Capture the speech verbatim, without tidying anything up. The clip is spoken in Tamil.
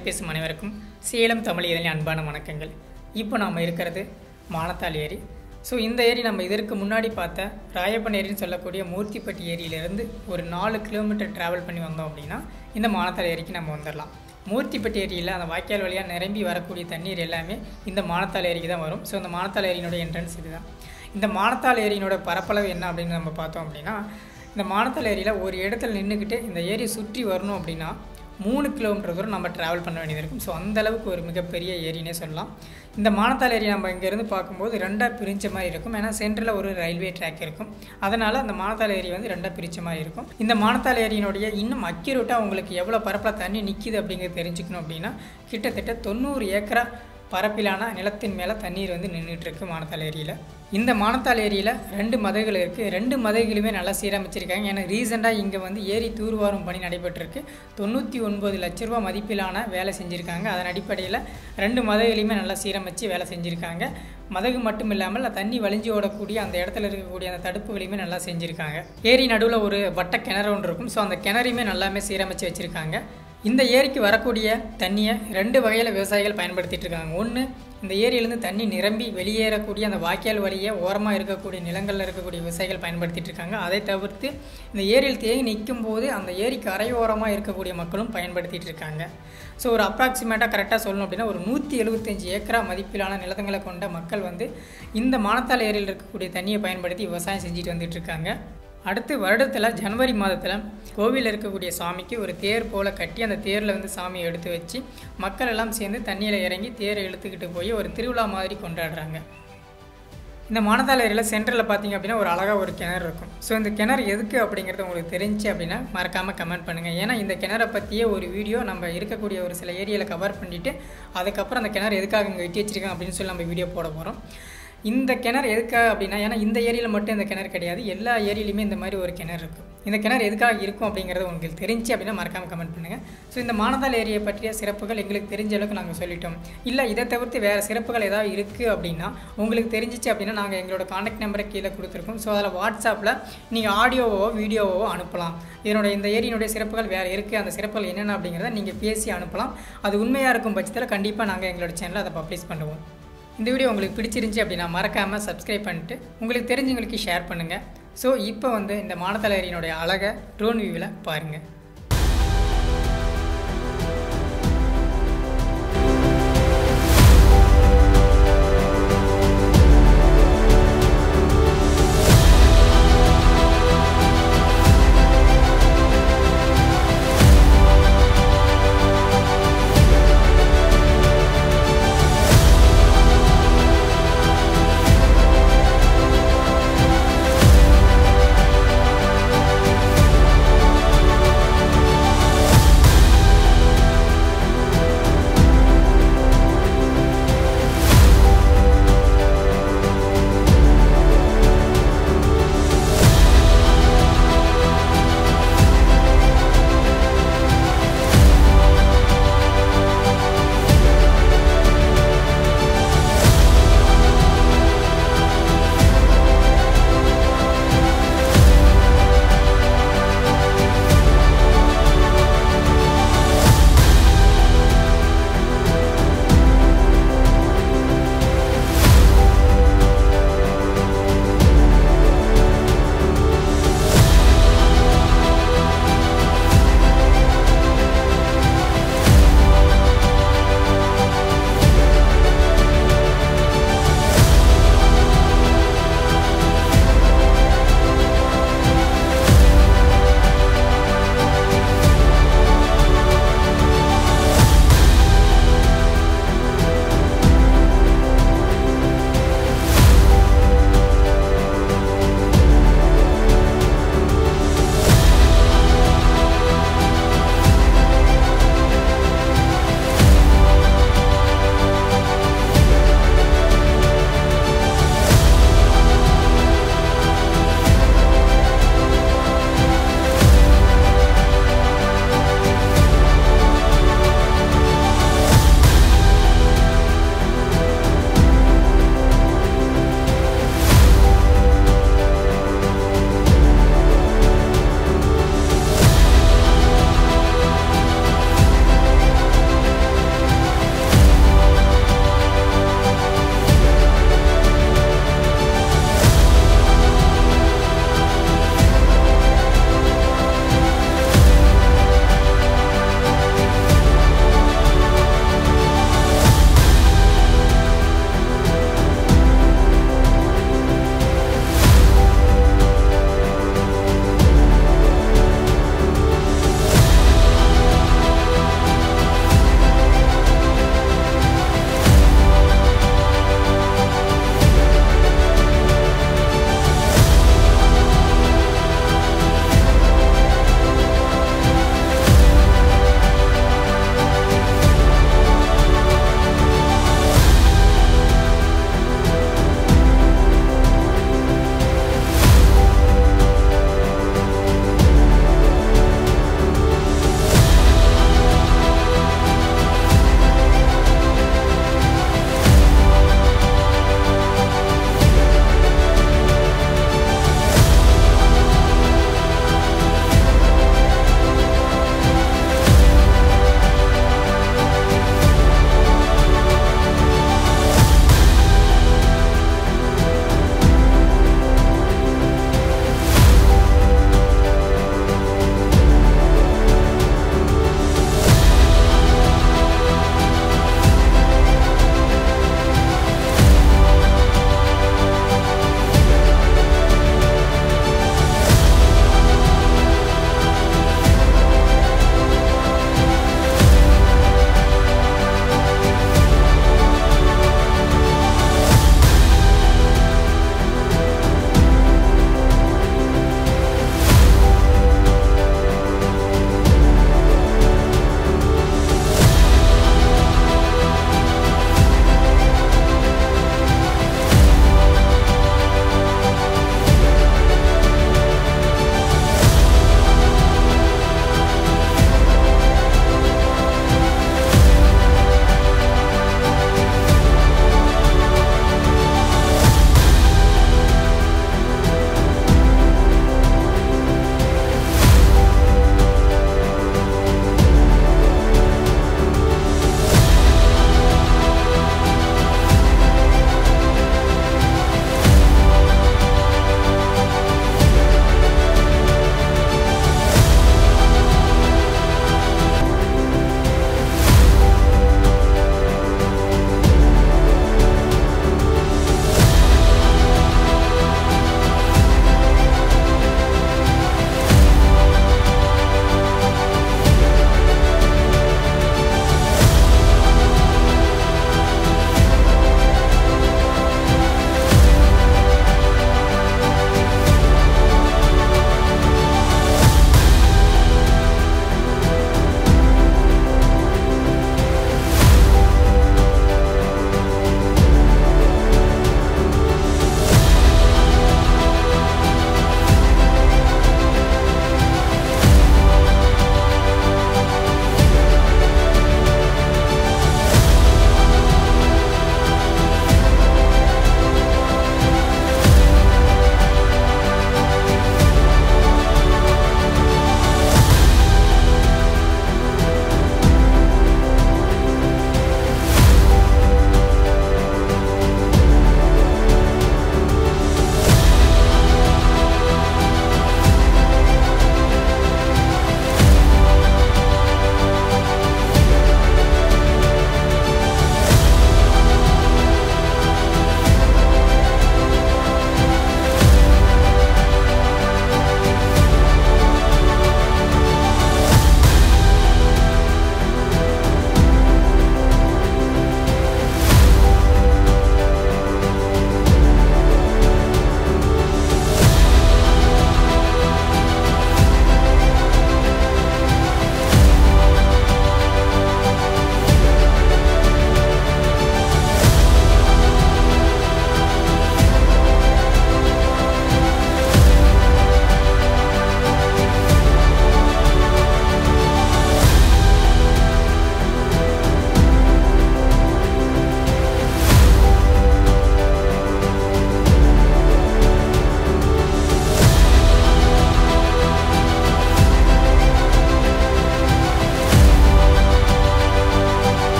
தமிழ் பேசும் அனைவருக்கும் சேலம் தமிழ் இதழின் அன்பான வணக்கங்கள். இப்போ நாம் இருக்கிறது மானத்தால் ஏரி. ஸோ இந்த ஏரி நம்ம இதற்கு முன்னாடி பார்த்த ராயப்பன் ஏரின்னு சொல்லக்கூடிய மூர்த்திப்பட்டி ஏரியிலேருந்து ஒரு நாலு கிலோமீட்டர் ட்ராவல் பண்ணி வந்தோம் அப்படின்னா இந்த மானத்தால் ஏரிக்கு நம்ம வந்துடலாம். மூர்த்திப்பட்டி ஏரியில் அந்த வாய்க்கால் வழியாக நிரம்பி வரக்கூடிய தண்ணீர் எல்லாமே இந்த மானத்தால் ஏரிக்கு தான் வரும். ஸோ இந்த மானத்தால் ஏரியினுடைய என்ட்ரன்ஸ் இதுதான். இந்த மானத்தால் ஏரியினோட பரப்பளவு என்ன அப்படின்னு நம்ம பார்த்தோம் அப்படின்னா, இந்த மானத்தால் ஏரியில் ஒரு இடத்துல நின்றுக்கிட்டு இந்த ஏரியை சுற்றி வரணும் அப்படின்னா மூணு கிலோமீட்டர் தூரம் நம்ம ட்ராவல் பண்ண வேண்டியது இருக்கும். ஸோ அந்தளவுக்கு ஒரு மிகப்பெரிய ஏரினே சொல்லலாம். இந்த மானத்தால் ஏரி நம்ம இங்கேருந்து பார்க்கும்போது ரெண்டாக பிரிஞ்ச மாதிரி இருக்கும். ஏன்னா சென்டரில் ஒரு ரயில்வே ட்ராக் இருக்கும். அதனால் அந்த மானத்தால் ஏரி வந்து ரெண்டாக பிரிஞ்ச மாதிரி இருக்கும். இந்த மானத்தால் ஏரியினுடைய இன்னும் அக்யூரேட்டாக உங்களுக்கு எவ்வளோ பரப்பில் தண்ணி நிற்கிது அப்படிங்கிறது தெரிஞ்சுக்கணும் அப்படின்னா, கிட்டத்தட்ட தொண்ணூறு ஏக்கரா பரப்பிலான நிலத்தின் மேலே தண்ணீர் வந்து நின்றுட்டுருக்கு மானத்தால் ஏரியில். இந்த மானத்தால் ஏரியில் ரெண்டு மதைகள் இருக்குது. ரெண்டு மதைகளுமே நல்லா சீரமைச்சிருக்காங்க. ஏன்னா ரீசெண்டாக இங்கே வந்து ஏரி தூர்வாரும் பணி நடைபெற்றிருக்கு. தொண்ணூற்றி ஒன்பது லட்ச ரூபா மதிப்பிலான வேலை செஞ்சுருக்காங்க. அதன் அடிப்படையில் ரெண்டு மதைகளையுமே நல்லா சீரமைச்சு வேலை செஞ்சுருக்காங்க. மதகு மட்டும் இல்லாமல் தண்ணி வழிஞ்சு ஓடக்கூடிய அந்த இடத்துல இருக்கக்கூடிய அந்த தடுப்புகளையுமே நல்லா செஞ்சுருக்காங்க. ஏரி நடுவில் ஒரு வட்ட கிணறு ஒன்று இருக்கும். ஸோ அந்த கிணறையுமே நல்லாமே சீரமைச்சு வச்சுருக்காங்க. இந்த ஏரிக்கு வரக்கூடிய தண்ணியை ரெண்டு வகையில் விவசாயிகள் பயன்படுத்திகிட்டு இருக்காங்க. ஒன்று, இந்த ஏரியிலேருந்து தண்ணி நிரம்பி வெளியேறக்கூடிய அந்த வாய்க்கால் வழியை ஓரமாக இருக்கக்கூடிய நிலங்களில் இருக்கக்கூடிய விவசாயிகள் பயன்படுத்திகிட்டு இருக்காங்க. அதை தவிர்த்து இந்த ஏரியில் தேங்கி நிற்கும் போது அந்த ஏரி கரையோரமாக இருக்கக்கூடிய மக்களும் பயன்படுத்திகிட்டு இருக்காங்க. ஸோ ஒரு அப்ராக்சிமேட்டாக கரெக்டாக சொல்லணும் அப்படின்னா ஒரு நூற்றி எழுபத்தஞ்சி ஏக்கரா மதிப்பிலான நிலத்தங்களை கொண்ட மக்கள் வந்து இந்த மானத்தால் ஏரியில் இருக்கக்கூடிய தண்ணியை பயன்படுத்தி விவசாயம் செஞ்சுட்டு வந்துட்டு இருக்காங்க. அடுத்து வருடத்தில் ஜனவரி மாதத்தில் கோவிலில் இருக்கக்கூடிய சாமிக்கு ஒரு தேர் போல் கட்டி அந்த தேரில் வந்து சாமியை எடுத்து வச்சு மக்கள் எல்லாம் சேர்ந்து தண்ணியில் இறங்கி தேரை இழுத்துக்கிட்டு போய் ஒரு திருவிழா மாதிரி கொண்டாடுறாங்க. இந்த மானத்தால் ஏரியில் சென்டரில் பார்த்திங்க அப்படின்னா ஒரு அழகாக ஒரு கிணறு இருக்கும். ஸோ இந்த கிணறு எதுக்கு அப்படிங்கிறது உங்களுக்கு தெரிஞ்சு அப்படின்னா மறக்காமல் கமெண்ட் பண்ணுங்கள். ஏன்னா இந்த கிணறை பற்றியே ஒரு வீடியோ நம்ம இருக்கக்கூடிய ஒரு சில ஏரியாவில் கவர் பண்ணிவிட்டு அதுக்கப்புறம் அந்த கிணறு எதுக்காக இங்கே வெட்டி வச்சிருக்காங்க அப்படின்னு சொல்லி நம்ம வீடியோ போட போகிறோம். இந்த கிணறு எதுக்காக அப்படின்னா, ஏன்னா இந்த ஏரியில் மட்டும் இந்த கிணறு கிடையாது, எல்லா ஏரியிலையுமே இந்த மாதிரி ஒரு கிணறு இருக்கும். இந்த கிணறு எதுக்காக இருக்கும் அப்படிங்கிறது உங்களுக்கு தெரிஞ்சு அப்படின்னா மறக்காமல் கமெண்ட் பண்ணுங்கள். ஸோ இந்த மானத்தால் ஏரியை பற்றிய சிறப்புகள் எங்களுக்கு தெரிஞ்ச அளவுக்கு நாங்கள் சொல்லிட்டோம். இல்லை இதை தவிர்த்து வேறு சிறப்புகள் ஏதாவது இருக்குது அப்படின்னா உங்களுக்கு தெரிஞ்சிச்சு அப்படின்னா நாங்கள் எங்களோட கான்டாக்ட் நம்பரை கீழே கொடுத்துருக்கோம். ஸோ அதில் வாட்ஸ்அப்பில் நீங்கள் ஆடியோவோ வீடியோவோ அனுப்பலாம். இதனோட இந்த ஏரியினுடைய சிறப்புகள் வேறு இருக்குது, அந்த சிறப்புகள் என்னென்ன அப்படிங்கிறத நீங்கள் பேசி அனுப்பலாம். அது உண்மையாக இருக்கும் பட்சத்தில் கண்டிப்பாக நாங்கள் எங்களோட சேனலில் அதை பப்ளிஷ் பண்ணுவோம். இந்த வீடியோ உங்களுக்கு பிடிச்சிருந்துச்சி அப்படின்னா மறக்காமல் சப்ஸ்கிரைப் பண்ணிட்டு உங்களுக்கு தெரிஞ்சவங்களுக்கு ஷேர் பண்ணுங்கள். ஸோ இப்போ வந்து இந்த மானத்தால் ஏரியினுடைய அழகை ட்ரோன் வியூவில் பாருங்கள்.